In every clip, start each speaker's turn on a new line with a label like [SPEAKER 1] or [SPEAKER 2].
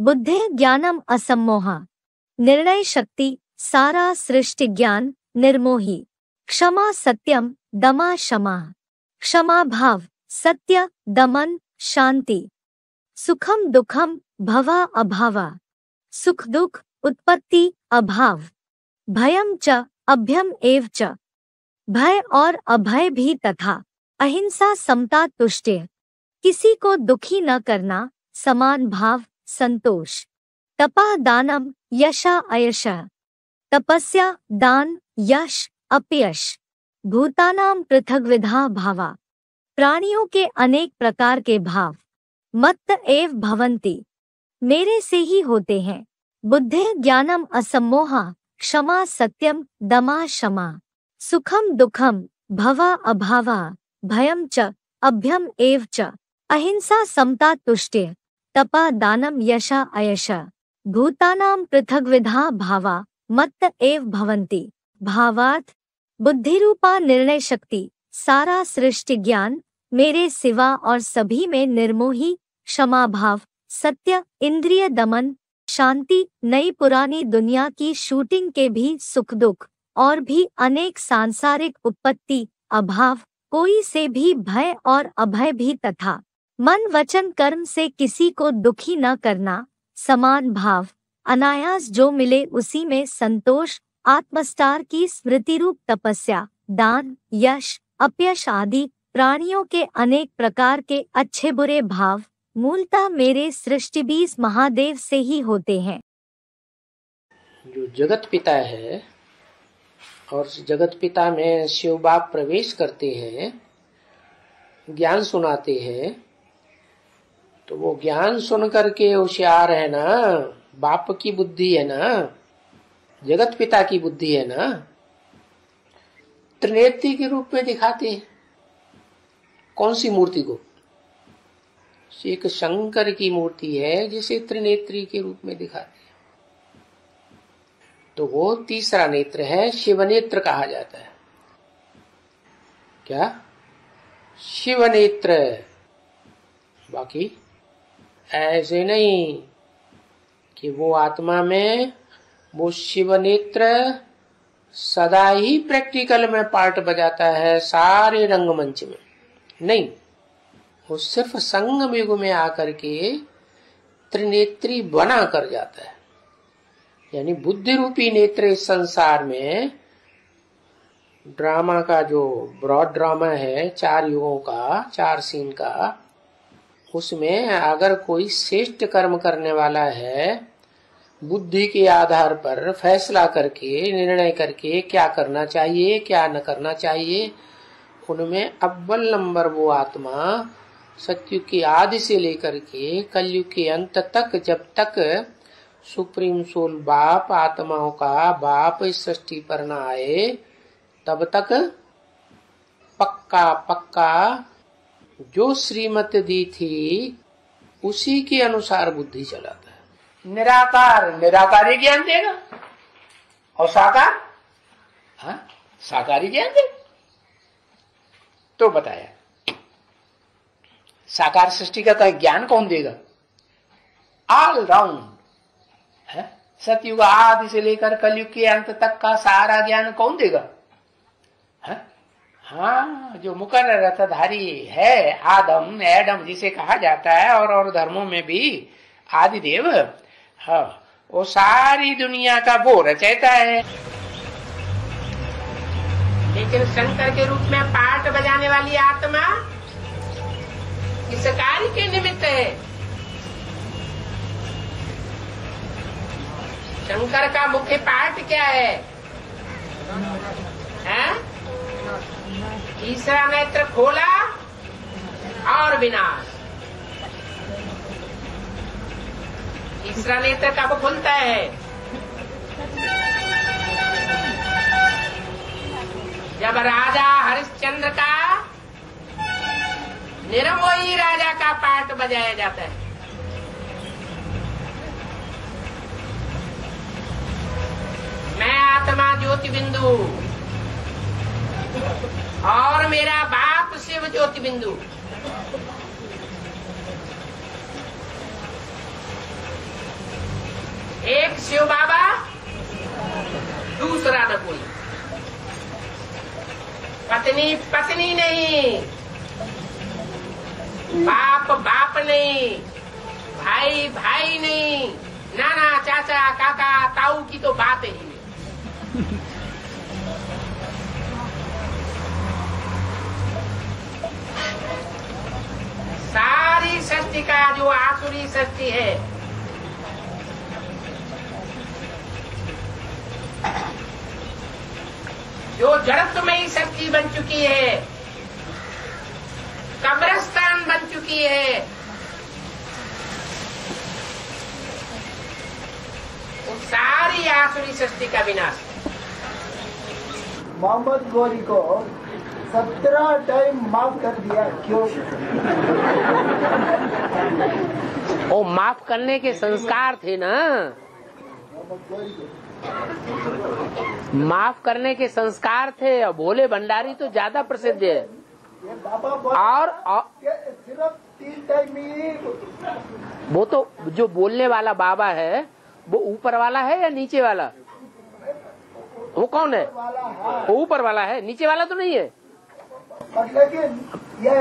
[SPEAKER 1] बुद्धि ज्ञानम असम्मोहा, निर्णय शक्ति सारा सृष्टि ज्ञान निर्मोही। क्षमा सत्यम दमा क्षमा, क्षमा भाव सत्य दमन शांति। सुखम दुखम भवा अभावा, सुख दुख उत्पत्ति अभाव। भयम च अभ्यम एव च, भय और अभय भी तथा। अहिंसा समता तुष्ट्य, किसी को दुखी न करना, समान भाव संतोष। तपा दानम यशा अयश, तपस्या दान यश अपयश। भूतानां पृथग्विधा भावा, प्राणियों के अनेक प्रकार के भाव। मत्त एव भवन्ति, मेरे से ही होते हैं। बुद्धि ज्ञानम असम्मोहा, क्षमा सत्यम दमा क्षमा। सुखम दुखम भवा अभावा, भयम च अभ्यम एव च। अहिंसा समता तुष्ट्य, तपा दानम यशा अयश। भूतानां पृथग्विधा भावा, मत्त एव भवन्ति। भावार्थ, बुद्धिरूपा निर्णय शक्ति, सारा सृष्टि ज्ञान, मेरे सिवा और सभी में निर्मोही, क्षमा भाव, सत्य, इंद्रिय दमन, शांति, नई पुरानी दुनिया की शूटिंग के भी सुख दुख और भी अनेक सांसारिक उत्पत्ति अभाव, कोई से भी भय और अभय भी तथा। मन वचन कर्म से किसी को दुखी न करना, समान भाव, अनायास जो मिले उसी में संतोष, आत्मस्टार की स्मृति रूप तपस्या, दान, यश, अपयश आदि प्राणियों के अनेक प्रकार के अच्छे बुरे भाव मूलतः मेरे सृष्टि बीज महादेव से ही होते हैं।
[SPEAKER 2] जो जगत पिता है और जगत पिता में शिव बाप प्रवेश करते हैं, ज्ञान सुनाते हैं, तो वो ज्ञान सुन करके होशियार है ना, बाप की बुद्धि है ना, जगत पिता की बुद्धि है ना, त्रिनेत्री के रूप में दिखाते हैं। कौन सी मूर्ति को? एक शंकर की मूर्ति है जिसे त्रिनेत्री के रूप में दिखाते हैं। तो वो तीसरा नेत्र है, शिवनेत्र कहा जाता है। क्या? शिवनेत्र। बाकी ऐसे नहीं कि वो आत्मा में वो शिवनेत्र सदा ही प्रैक्टिकल में पार्ट बजाता है सारे रंगमंच में, नहीं, वो सिर्फ संगम युग में आकर के त्रिनेत्री बना कर जाता है। यानी बुद्धि रूपी नेत्र इस संसार में ड्रामा का जो ब्रॉड ड्रामा है 4 युगों का, 4 सीन का, उसमें अगर कोई श्रेष्ठ कर्म करने वाला है, बुद्धि के आधार पर फैसला करके निर्णय करके क्या करना चाहिए क्या न करना चाहिए, उनमें अव्वल नंबर वो आत्मा सतयुग के आदि से लेकर के कलयुग के अंत तक, जब तक सुप्रीम सोल बाप आत्माओं का बाप इस सृष्टि पर न आए, तब तक पक्का पक्का जो श्रीमत दी थी उसी के अनुसार बुद्धि चलाता है। निराकार निराकारी ज्ञान देगा और साकार साकारी ज्ञान देगा। तो बताया साकार सृष्टि का ज्ञान कौन देगा? ऑल राउंड है, सतयुग आदि से लेकर कलयुग के अंत तक का सारा ज्ञान कौन देगा? हाँ, जो मुकर्रर रथधारी है, आदम एडम जिसे कहा जाता है, और धर्मों में भी आदिदेव, हाँ, वो सारी दुनिया का वो रचयिता है। लेकिन शंकर के रूप में पाठ बजाने वाली आत्मा किस कार्य के निमित्त है? शंकर का मुख्य पाठ क्या है? तीसरा नेत्र खोला और विनाश। तीसरा नेत्र कब खुलता है? जब राजा हरिश्चंद्र का निर्मोही राजा का पाठ बजाया जाता है। मैं आत्मा ज्योति बिंदु और मेरा बाप शिव ज्योति बिंदु। पत्नी पत्नी नहीं, बाप बाप नहीं, भाई भाई नहीं, नाना चाचा काका ताऊ की तो बात ही नहीं। सारी सृष्टि का जो आसुरी सृष्टि है, जो जड़त्वमयी सृष्टि बन चुकी है, कब्रिस्तान बन चुकी है, उस सारी आसुरी सृष्टि का विनाश।
[SPEAKER 3] मोहम्मद गौरी को 17 टाइम माफ कर दिया, क्यों?
[SPEAKER 2] वो माफ करने के संस्कार थे ना, माफ करने के संस्कार थे। और भोले भंडारी तो ज्यादा प्रसिद्ध है। और
[SPEAKER 3] सिर्फ 3 टाइम ही।
[SPEAKER 2] वो तो जो बोलने वाला बाबा है वो ऊपर वाला है या नीचे वाला? वो कौन है? वो ऊपर वाला है, नीचे वाला तो नहीं है।
[SPEAKER 3] लेकिन ये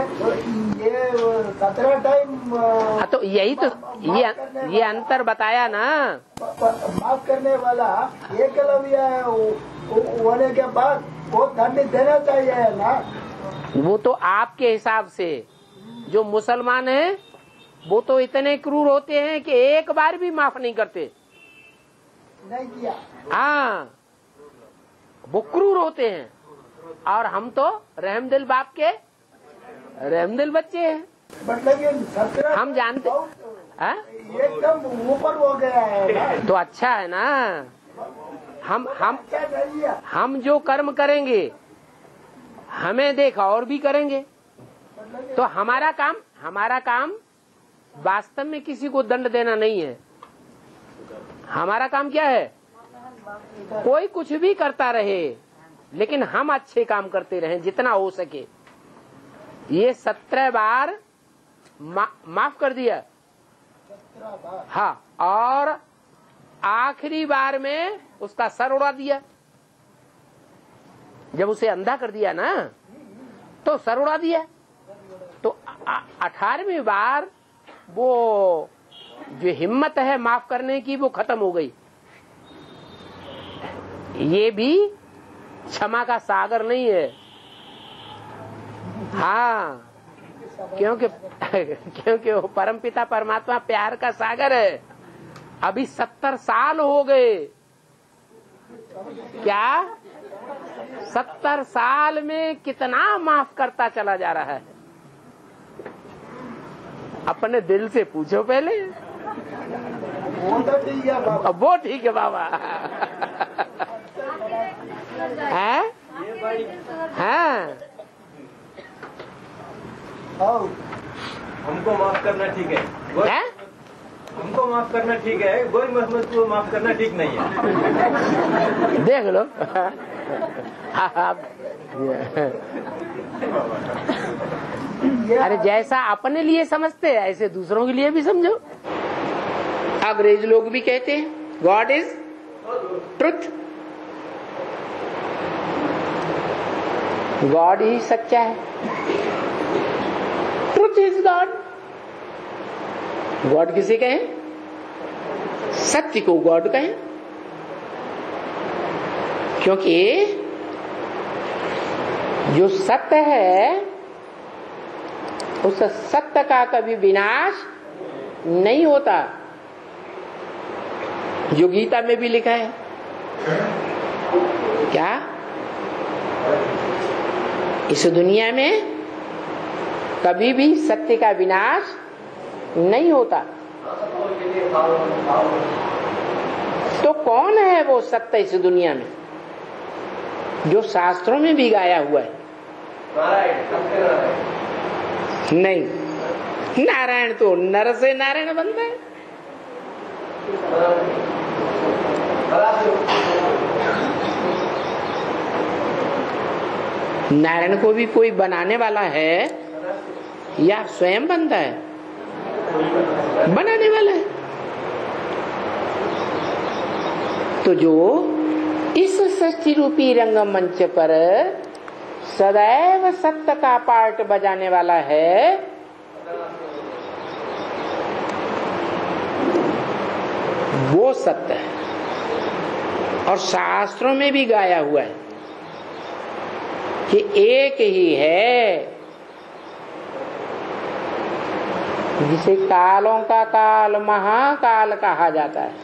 [SPEAKER 3] 17 टाइम।
[SPEAKER 2] हाँ तो यही तो ये अंतर बताया ना।
[SPEAKER 3] माफ करने वाला एकलव्य होने के बाद वो दंड देना चाहिए ना।
[SPEAKER 2] वो तो आपके हिसाब से। जो मुसलमान है वो तो इतने क्रूर होते हैं कि एक बार भी माफ नहीं करते।
[SPEAKER 3] नहीं किया।
[SPEAKER 2] हाँ, वो क्रूर होते हैं। और हम तो रहमदिल बाप के रहमदिल बच्चे हैं।
[SPEAKER 3] लेकिन
[SPEAKER 2] हम जानते
[SPEAKER 3] एकदम ऊपर हो गया है ना।
[SPEAKER 2] तो अच्छा है ना। हम जो कर्म करेंगे हमें देखा और भी करेंगे। तो हमारा काम वास्तव में किसी को दंड देना नहीं है। हमारा काम क्या है? कोई कुछ भी करता रहे लेकिन हम अच्छे काम करते रहें जितना हो सके। ये 17 बार माफ कर दिया। हाँ, और आखिरी बार में उसका सर उड़ा दिया। जब उसे अंधा कर दिया ना तो सर उड़ा दिया। तो 18वीं बार वो जो हिम्मत है माफ करने की वो खत्म हो गई। ये भी क्षमा का सागर नहीं है। हाँ, क्योंकि वो परमपिता परमात्मा प्यार का सागर है। अभी 70 साल हो गए। क्या 70 साल में कितना माफ करता चला जा रहा है? अपने दिल से पूछो पहले।
[SPEAKER 3] वो तो ठीक है बाबा।
[SPEAKER 2] वो ठीक है बाबा। है? हाँ।
[SPEAKER 4] हमको माफ करना ठीक है। हमको माफ करना ठीक है, गोरी मोहम्मद को माफ करना ठीक नहीं है।
[SPEAKER 2] देख लो। अरे जैसा अपने लिए समझते हैं ऐसे दूसरों के लिए भी समझो। अंग्रेज लोग भी कहते हैं गॉड इज ट्रुथ। गॉड ही सच्चा है। Truth is God. गॉड किसे कहें? सत्य को गॉड कहें। क्योंकि जो सत्य है उस सत्य का कभी विनाश नहीं होता। जो गीता में भी लिखा है क्या? इस दुनिया में कभी भी सत्य का विनाश नहीं होता। तो कौन है वो सत्य इस दुनिया में जो शास्त्रों में भी गाया हुआ है? नहीं, नारायण तो नर से नारायण बनता है। नारायण को भी कोई बनाने वाला है या स्वयं बनता है? बनाने वाला है। तो जो इस सृष्टि रूपी रंगमंच पर सदैव सत्य का पार्ट बजाने वाला है, वो सत्य है। और शास्त्रों में भी गाया हुआ है कि एक ही है, जिसे कालों का काल महाकाल कहा जाता है,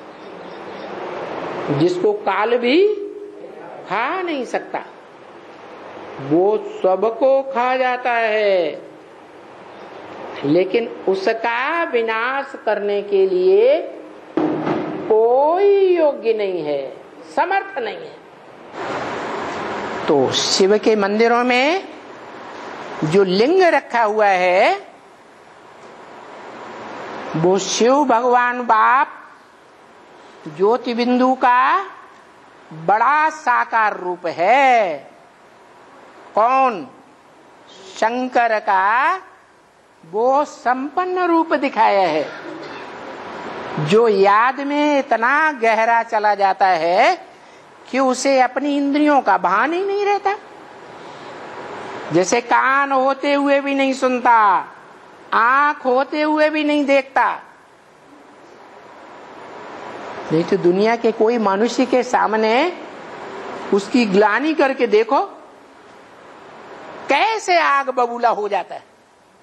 [SPEAKER 2] जिसको काल भी खा नहीं सकता, वो सबको खा जाता है, लेकिन उसका विनाश करने के लिए कोई योग्य नहीं है, समर्थ नहीं है। तो शिव के मंदिरों में जो लिंग रखा हुआ है, वो शिव भगवान बाप ज्योति बिंदु का बड़ा साकार रूप है। कौन? शंकर का वो संपन्न रूप दिखाया है, जो याद में इतना गहरा चला जाता है कि उसे अपनी इंद्रियों का भान ही नहीं रहता। जैसे कान होते हुए भी नहीं सुनता, आंख होते हुए भी नहीं देखता। नहीं तो दुनिया के कोई मनुष्य के सामने उसकी ग्लानि करके देखो, कैसे आग बबूला हो जाता है।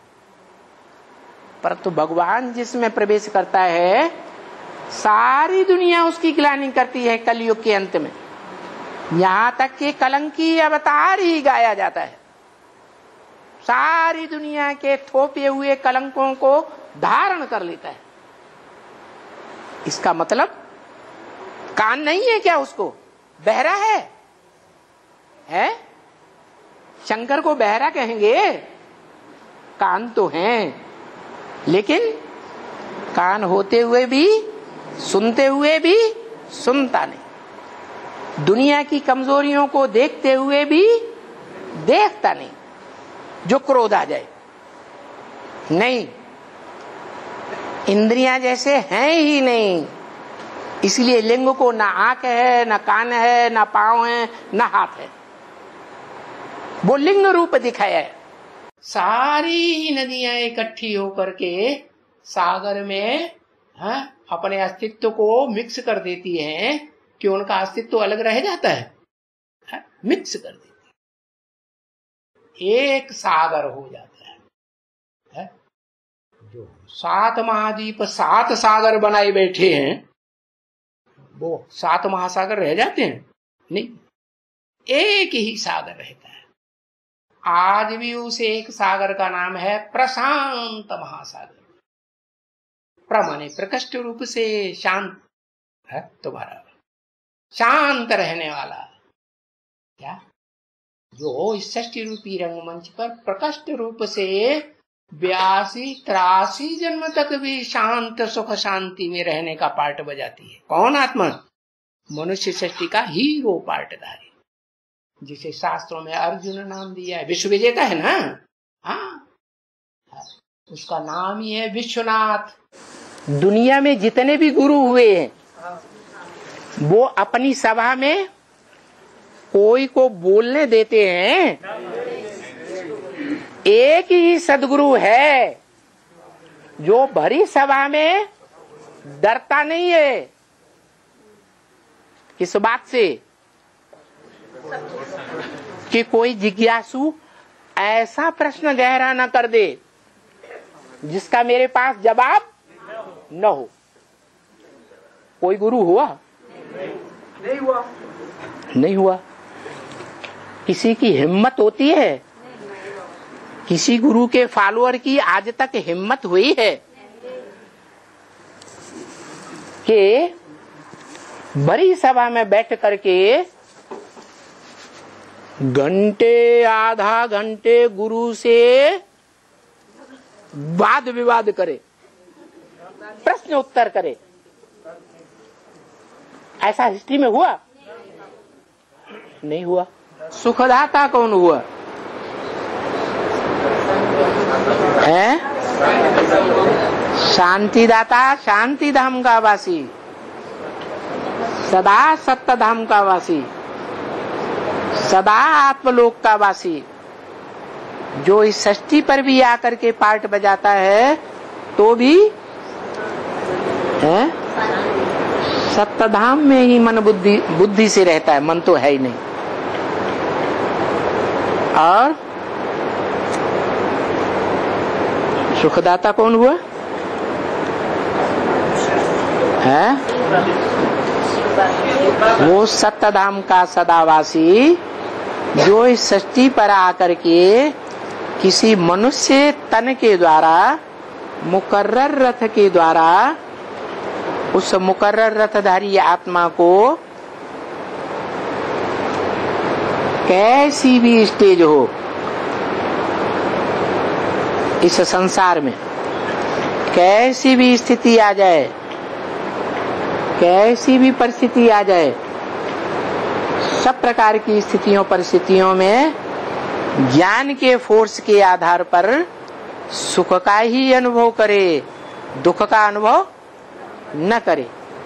[SPEAKER 2] परंतु भगवान जिसमें प्रवेश करता है, सारी दुनिया उसकी ग्लानि करती है। कलयुग के अंत में यहां तक कि कलंकी अवतार ही गाया जाता है। सारी दुनिया के थोपे हुए कलंकों को धारण कर लेता है। इसका मतलब कान नहीं है क्या? उसको बहरा है? शंकर को बहरा कहेंगे? कान तो हैं, लेकिन कान होते हुए भी, सुनते हुए भी सुनता नहीं। दुनिया की कमजोरियों को देखते हुए भी देखता नहीं। जो क्रोध आ जाए नहीं, इंद्रियां जैसे हैं ही नहीं। इसलिए लिंग को ना आंख है, ना कान है, ना पांव है, ना हाथ है। वो लिंग रूप दिखाया है। सारी नदियां इकट्ठी होकर के सागर में अपने अस्तित्व को मिक्स कर देती हैं कि उनका अस्तित्व अलग रह जाता है, मिक्स कर देती है, एक सागर हो जाता है। जो 7 महाद्वीप 7 सागर बनाए बैठे हैं, वो 7 महासागर रह जाते हैं? नहीं, एक ही सागर रहता है। आज भी उस एक सागर का नाम है प्रशांत महासागर। प्रमाणे प्रकृष्ट रूप से शांत है, तुम्हारा शांत रहने वाला क्या, जो इस षष्ठी रूपी रंगमंच पर प्रकृष्ट रूप से 82-83 जन्म तक भी शांत सुख शांति में रहने का पार्ट बजाती है। कौन? आत्मा। मनुष्य सृष्टि का हीरो पार्टधारी, जिसे शास्त्रों में अर्जुन नाम दिया है। विश्व विजय का है ना? हाँ, उसका नाम ही है विश्वनाथ। दुनिया में जितने भी गुरु हुए हैं, वो अपनी सभा में कोई को बोलने देते हैं? एक ही सदगुरु है जो भरी सभा में डरता नहीं है। किस बात से? कि कोई जिज्ञासु ऐसा प्रश्न गहरा न कर दे जिसका मेरे पास जवाब न हो। कोई गुरु हुआ? नहीं हुआ। किसी की हिम्मत होती है? किसी गुरु के फॉलोअर की आज तक हिम्मत हुई है कि बड़ी सभा में बैठ करके घंटे आधा घंटे गुरु से वाद विवाद करे, प्रश्न उत्तर करे? ऐसा हिस्ट्री में हुआ? नहीं हुआ। सुखदाता कौन हुआ है? शांतिदाता, शांति धाम का वासी, सदा सत्य धाम का वासी। सदा आत्मलोक का वासी, जो इस सृष्टि पर भी आकर के पार्ट बजाता है तो भी है सप्तधाम में ही मन बुद्धि से रहता है, मन तो है ही नहीं। और सुखदाता कौन हुआ है? वो सप्तधाम का सदावासी, जो इस सृष्टि पर आकर के किसी मनुष्य तन के द्वारा मुकर्रर रथ के द्वारा उस मुकर्रर रथधारी आत्मा को कैसी भी स्टेज हो इस संसार में, कैसी भी स्थिति आ जाए, कैसी भी परिस्थिति आ जाए, सब प्रकार की स्थितियों परिस्थितियों में ज्ञान के फोर्स के आधार पर सुख का ही अनुभव करे, दुख का अनुभव न करे।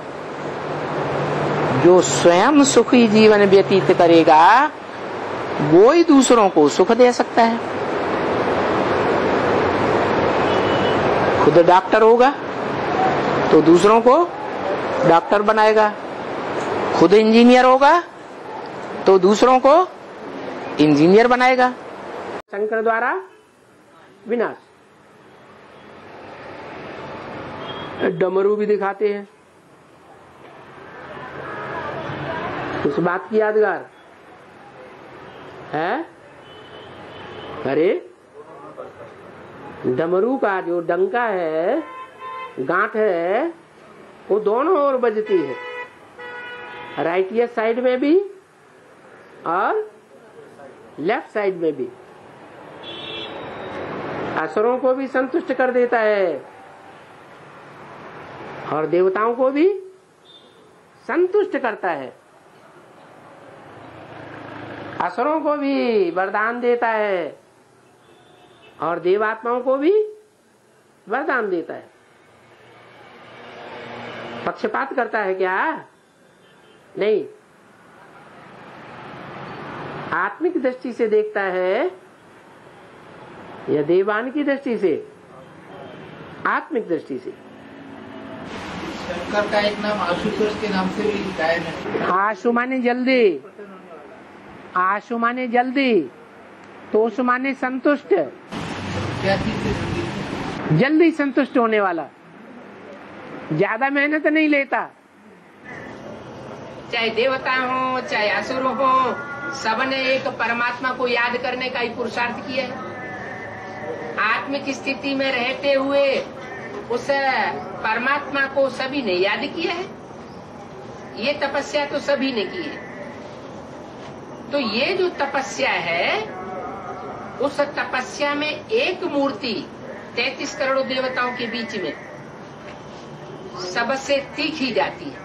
[SPEAKER 2] जो स्वयं सुखी जीवन व्यतीत करेगा वो ही दूसरों को सुख दे सकता है। खुद डॉक्टर होगा तो दूसरों को डॉक्टर बनाएगा, खुद इंजीनियर होगा तो दूसरों को इंजीनियर बनाएगा। शंकर द्वारा विनाश। डमरू भी दिखाते हैं, उस बात की यादगार है। अरे डमरू का जो डंका है, गांठ है, वो दोनों ओर बजती है, राइट साइड में भी और लेफ्ट साइड में भी। असुरों को भी संतुष्ट कर देता है और देवताओं को भी संतुष्ट करता है। असुरों को भी वरदान देता है और देवात्माओं को भी वरदान देता है। पक्षपात करता है क्या? नहीं, आत्मिक दृष्टि से देखता है या देवान की दृष्टि से? आत्मिक दृष्टि से।
[SPEAKER 5] शंकर का एक नाम आशुतोष के नाम से भी कायम है।
[SPEAKER 2] आशु माने जल्दी, आशु माने जल्दी, तोष माने संतुष्ट।
[SPEAKER 5] क्या चीज से
[SPEAKER 2] जल्दी संतुष्ट होने वाला, ज्यादा मेहनत नहीं लेता।
[SPEAKER 6] चाहे देवता हो चाहे असुर हो, सबने एक परमात्मा को याद करने का ही पुरुषार्थ किया है। आत्मिक स्थिति में रहते हुए उस परमात्मा को सभी ने याद किया है। ये तपस्या तो सभी ने की है। तो ये जो तपस्या है, उस तपस्या में एक मूर्ति 33 करोड़ देवताओं के बीच में सबसे तीखी जाती है।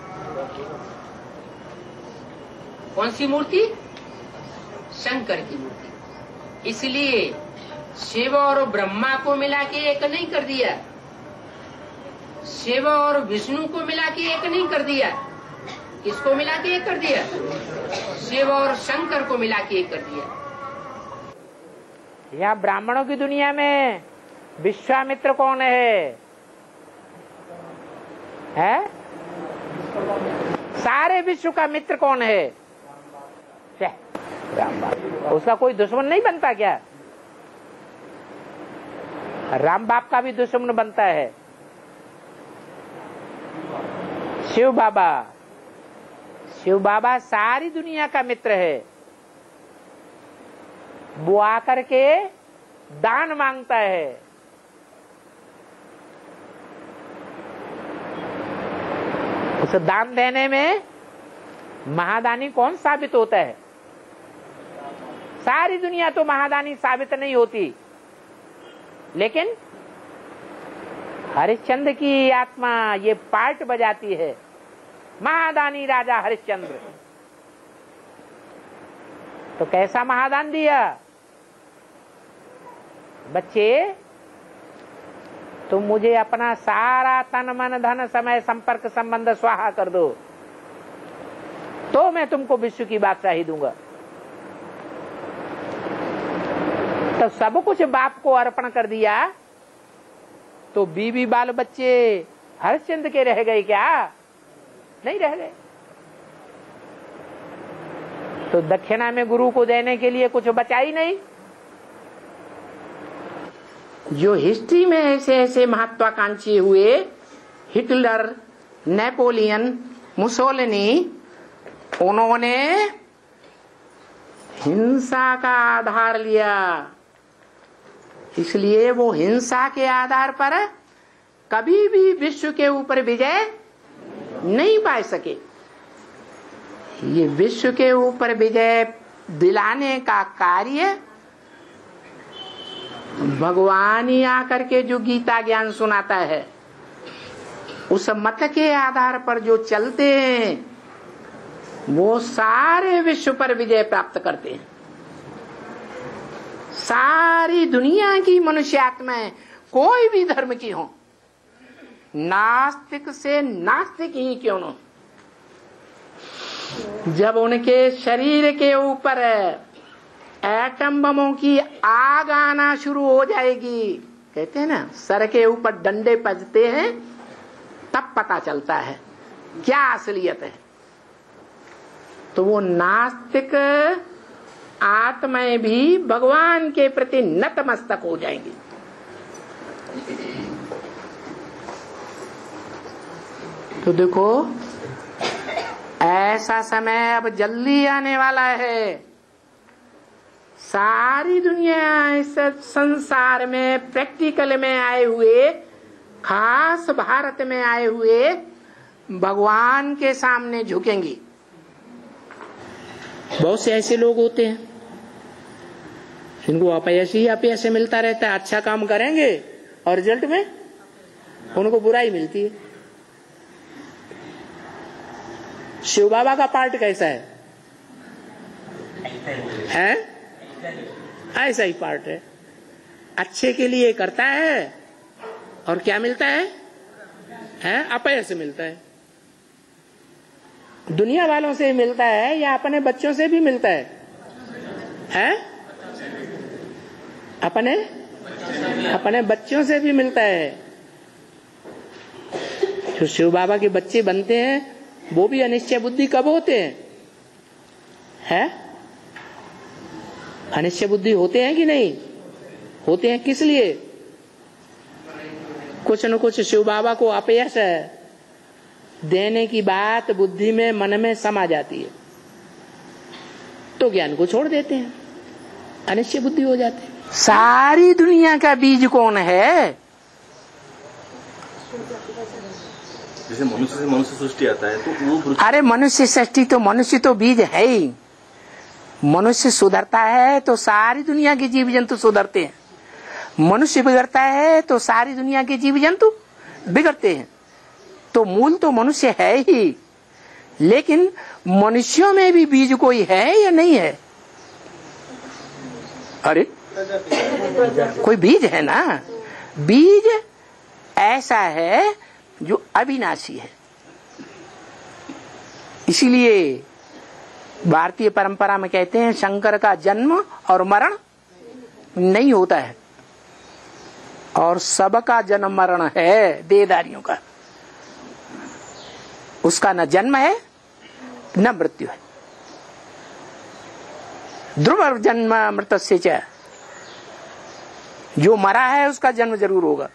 [SPEAKER 6] कौन सी मूर्ति? शंकर की मूर्ति। इसलिए शिव और ब्रह्मा को मिला के एक नहीं कर दिया, शिव और विष्णु को मिला के एक नहीं कर दिया। किसको मिला के एक कर दिया? शिव और शंकर को मिला के एक कर दिया।
[SPEAKER 2] यहाँ ब्राह्मणों की दुनिया में विश्वामित्र कौन है? सारे विश्व का मित्र कौन है? राम बाप। उसका कोई दुश्मन नहीं बनता क्या? राम बाप का भी दुश्मन बनता है शिव बाबा। शिव बाबा सारी दुनिया का मित्र है। वो आकर के दान मांगता है। उस दान देने में महादानी कौन साबित होता है? सारी दुनिया तो महादानी साबित नहीं होती, लेकिन हरिश्चंद्र की आत्मा ये पार्ट बजाती है। महादानी राजा हरिश्चंद्र। तो कैसा महादान दिया? बच्चे, तुम मुझे अपना सारा तन मन धन समय संपर्क संबंध स्वाहा कर दो, तो मैं तुमको विश्व की बादशाही दूंगा। तो सब कुछ बाप को अर्पण कर दिया, तो बीवी बाल बच्चे हरिश्चंद्र के रह गए क्या? नहीं रह गए। तो दक्षिणा में गुरु को देने के लिए कुछ बचा ही नहीं। जो हिस्ट्री में ऐसे ऐसे महत्वाकांक्षी हुए, हिटलर, नेपोलियन, मुसोलिनी, उन्होंने हिंसा का आधार लिया, इसलिए वो हिंसा के आधार पर कभी भी विश्व के ऊपर विजय नहीं पा सके। ये विश्व के ऊपर विजय दिलाने का कार्य भगवान ही आकर के जो गीता ज्ञान सुनाता है, उस मत के आधार पर जो चलते हैं, वो सारे विश्व पर विजय प्राप्त करते हैं। सारी दुनिया की मनुष्य आत्माएं कोई भी धर्म की हो, नास्तिक से नास्तिक ही क्यों न, जब उनके शरीर के ऊपर एटम बमों की आग आना शुरू हो जाएगी, कहते हैं ना सर के ऊपर डंडे बजते हैं, तब पता चलता है क्या असलियत है। तो वो नास्तिक आत्माएं भी भगवान के प्रति नतमस्तक हो जाएंगी। तो देखो, ऐसा समय अब जल्दी आने वाला है। सारी दुनिया इस संसार में प्रैक्टिकल में आए हुए, खास भारत में आए हुए भगवान के सामने झुकेंगी। बहुत से ऐसे लोग होते हैं जिनको अपयश ही अपयश मिलता रहता है। अच्छा काम करेंगे और रिजल्ट में उनको बुराई मिलती है। शिव बाबा का पार्ट कैसा है? ऐसा ही पार्ट है। अच्छे के लिए करता है और क्या मिलता है? अपयश मिलता है। दुनिया वालों से मिलता है या अपने बच्चों से भी मिलता है? अपने बच्चों से भी मिलता है। जो शिव बाबा के बच्चे बनते हैं वो भी अनिश्चय बुद्धि कब होते हैं? अनिश्चय बुद्धि होते हैं कि नहीं होते हैं? किस लिए? कुछ न कुछ शिव बाबा को अपयश देने की बात बुद्धि में, मन में समा जाती है, तो ज्ञान को छोड़ देते हैं, अनिश्चय बुद्धि हो जाती है। सारी दुनिया का बीज कौन है?
[SPEAKER 7] जैसे मनुष्य से मनुष्य सृष्टि आता है तो वो,
[SPEAKER 2] अरे मनुष्य सृष्टि तो मनुष्य तो बीज है ही। मनुष्य सुधरता है तो सारी दुनिया के जीव जंतु सुधरते हैं, मनुष्य बिगड़ता है तो सारी दुनिया के जीव जंतु बिगड़ते हैं। तो मूल तो मनुष्य है ही, लेकिन मनुष्यों में भी बीज कोई है या नहीं है? अरे कोई बीज है ना। बीज ऐसा है जो अविनाशी है। इसीलिए भारतीय परंपरा में कहते हैं शंकर का जन्म और मरण नहीं होता है, और सबका जन्म मरण है देहधारियों का। उसका न जन्म है न मृत्यु है। ध्रुव जन्म मृतस्य च, जो मरा है उसका जन्म जरूर होगा,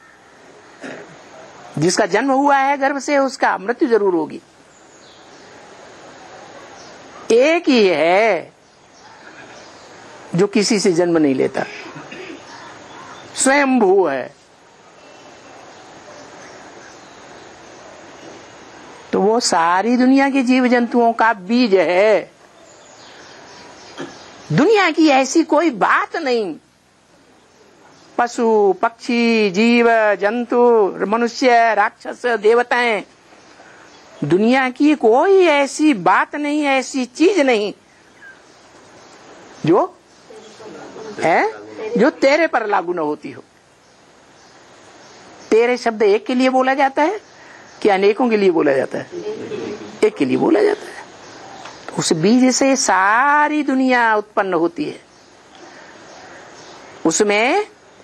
[SPEAKER 2] जिसका जन्म हुआ है गर्भ से उसका मृत्यु जरूर होगी। एक ही है जो किसी से जन्म नहीं लेता, स्वयंभू है। तो वो सारी दुनिया के जीव जंतुओं का बीज है। दुनिया की ऐसी कोई बात नहीं, पशु पक्षी जीव जंतु मनुष्य राक्षस देवताएं, दुनिया की कोई ऐसी बात नहीं, ऐसी चीज नहीं जो है जो तेरे पर लागू न होती हो। तेरे शब्द एक के लिए बोला जाता है कि अनेकों के लिए बोला जाता है? एक के लिए बोला जाता है। तो उस बीज से सारी दुनिया उत्पन्न होती है। उसमें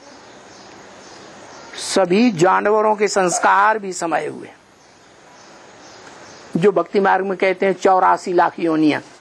[SPEAKER 2] सभी जानवरों के संस्कार भी समाये हुए, जो भक्ति मार्ग में कहते हैं 84 लाख योनियां।